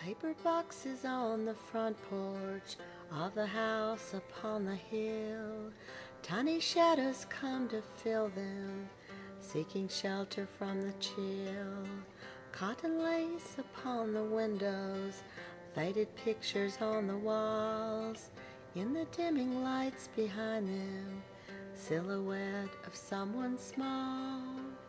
Papered boxes on the front porch of the house upon the hill. Tiny shadows come to fill them, seeking shelter from the chill. Cotton lace upon the windows, faded pictures on the walls. In the dimming lights behind them, silhouette of someone small.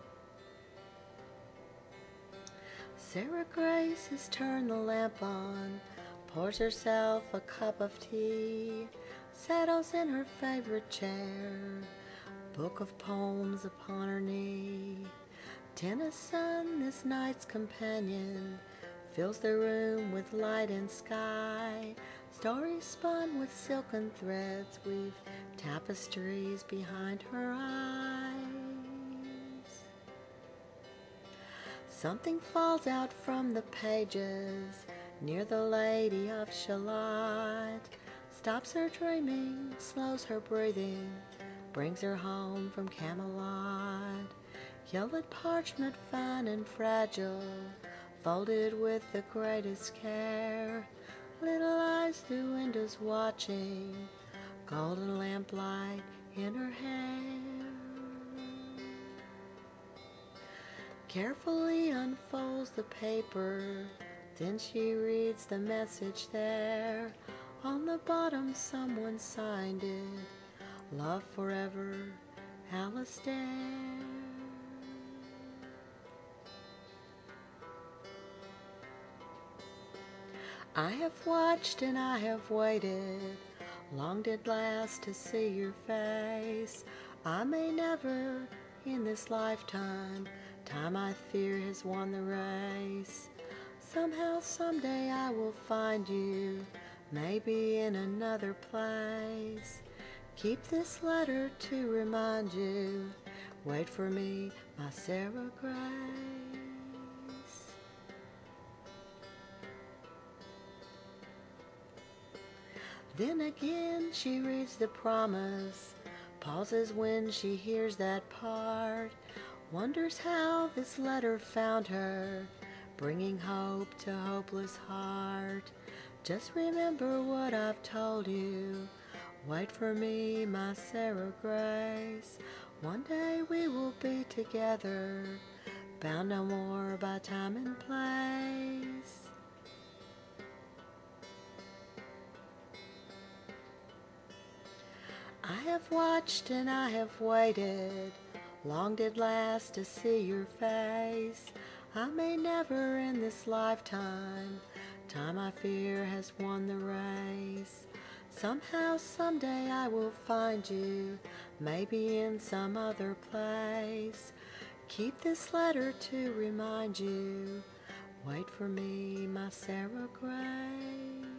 Sarah Grace has turned the lamp on, pours herself a cup of tea, settles in her favorite chair, book of poems upon her knee. Tennyson, this night's companion, fills the room with light and sky. Stories spun with silken threads weave tapestries behind her eyes. Something falls out from the pages near the Lady of Shallott, stops her dreaming, slows her breathing, brings her home from Camelot. Yellowed parchment, fine and fragile, folded with the greatest care. Little eyes through windows watching, golden lamplight in her hair. Carefully unfolds the paper, then she reads the message there. On the bottom someone signed it, love forever, Alistair. I have watched and I have waited, long did last to see your face. I may never in this lifetime, time I fear has won the race. Somehow, someday I will find you, maybe in another place. Keep this letter to remind you, wait for me, my Sarah Grace. Then again she reads the promise, pauses when she hears that part, wonders how this letter found her, bringing hope to hopeless heart. Just remember what I've told you, wait for me, my Sarah Grace. One day we will be together, bound no more by time and place. I have watched and I have waited, long did last to see your face. I may never in this lifetime, time I fear has won the race. Somehow, someday I will find you, maybe in some other place. Keep this letter to remind you, wait for me, my Sarah Grace.